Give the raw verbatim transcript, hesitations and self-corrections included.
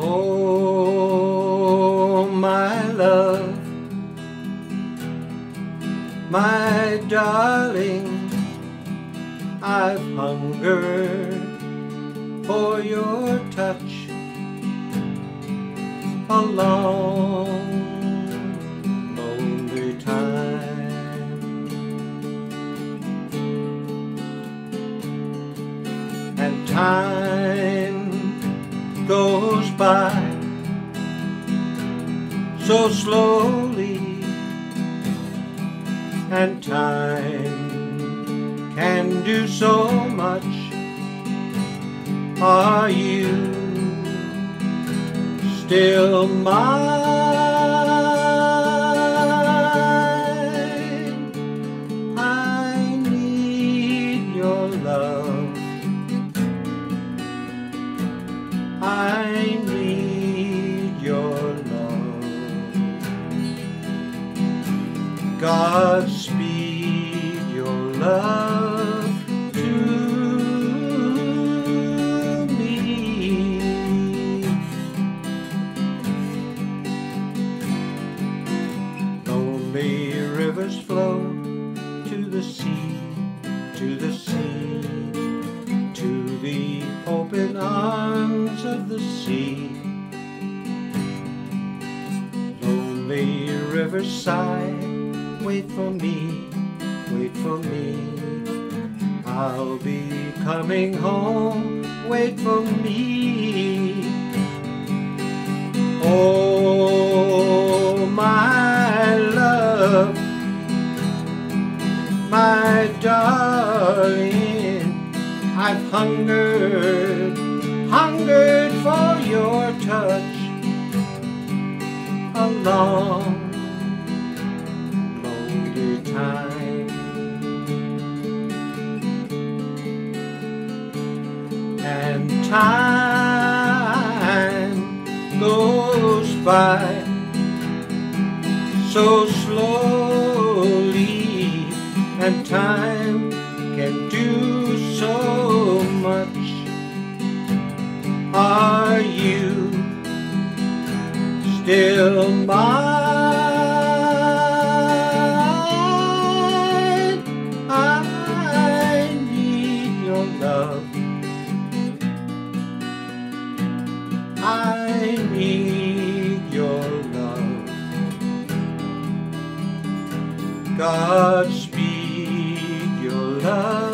Oh, my love, my darling, I've hungered for your touch a long, lonely time, and time goes by so slowly, and time can do so much. Are you still mine? I need your love. I need your love. Godspeed your love to me. Lonely rivers flow to the sea, to the sea, to the open arms of the sea. Lonely rivers sigh, wait for me, wait for me. I'll be coming home, wait for me. Oh, my love, my darling, I've hungered, hungered for your touch a long, lonely time, and time goes by so slowly, and time can do so much. Are you still mine? I need your love. I need your love. Godspeed your love.